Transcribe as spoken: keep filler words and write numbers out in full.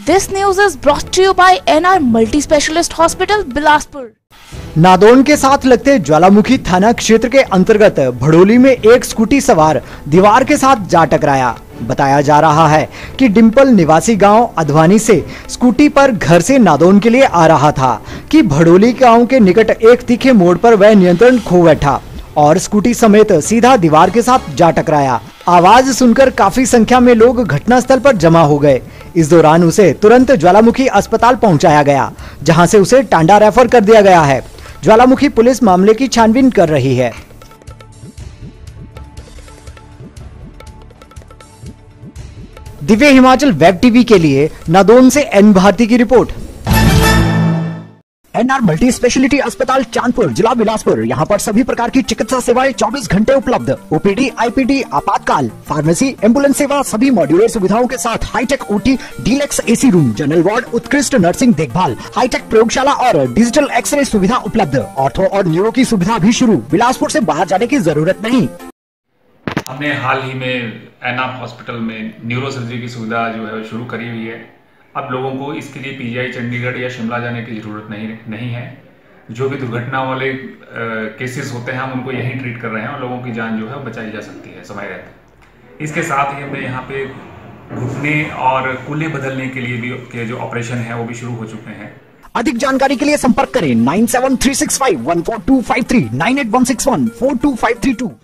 This news is brought to you by N R Multi Specialist Hospital, Bilaspur. Nadaun के साथ लगते ज्वालामुखी थाना क्षेत्र के अंतर्गत भड़ोली में एक स्कूटी सवार दीवार के साथ जा टकराया। बताया जा रहा है कि डिम्पल निवासी गांव अधवानी से स्कूटी पर घर से नादौन के लिए आ रहा था कि भड़ोली गांव के निकट एक तीखे मोड़ पर वह नियंत्रण खो बैठा और स्कूटी समेत सीधा दीवार के साथ जा टकराया। आवाज सुनकर काफी संख्या में लोग घटनास्थल पर जमा हो गए। इस दौरान उसे तुरंत ज्वालामुखी अस्पताल पहुंचाया गया, जहां से उसे टांडा रेफर कर दिया गया है। ज्वालामुखी पुलिस मामले की छानबीन कर रही है। दिव्य हिमाचल वेब टीवी के लिए नादौन से एन भारती की रिपोर्ट। एन आर मल्टी स्पेशलिटी अस्पताल चांदपुर, जिला बिलासपुर। यहाँ पर सभी प्रकार की चिकित्सा सेवाएं चौबीस घंटे उपलब्ध। ओपीडी, आईपीडी, आपातकाल, फार्मेसी, एम्बुलेंस सेवा, सभी मॉड्यूलर सुविधाओं के साथ hi tech OT, deluxe AC room, general ward, उत्कृष्ट नर्सिंग देखभाल, हाईटेक प्रयोगशाला और डिजिटल एक्सरे सुविधा उपलब्ध। ऑर्थो और न्यूरो की सुविधा भी शुरू। बिलासपुर से बाहर जाने की जरूरत नहीं। हमने हाल ही में एन आर हॉस्पिटल में न्यूरो सर्जरी की सुविधा जो है शुरू करी हुई है। अब लोगों को इसके लिए पीजीआई चंडीगढ़ या शिमला जाने की ज़रूरत नहीं नहीं है। जो भी दुर्घटना वाले केसेस होते हैं हम उनको यहीं ट्रीट कर रहे हैं और लोगों की जान जो है बचाई जा सकती है समय रहते। इसके साथ ही हमने यहाँ पे घुटने और कूल्हे बदलने के लिए भी के जो ऑपरेशन है वो भी शुरू हो चुके हैं। अधिक जानकारी के लिए संपर्क करें nine seven three six five one four two five three, nine eight one six one four two five three to.